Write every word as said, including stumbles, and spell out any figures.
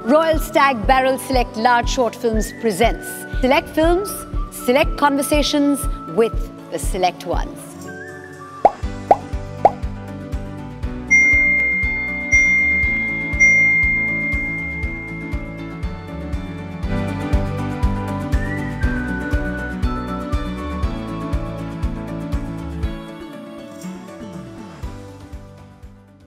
Royal Stag Barrel Select Large Short Films presents Select Films, Select Conversations with the Select Ones.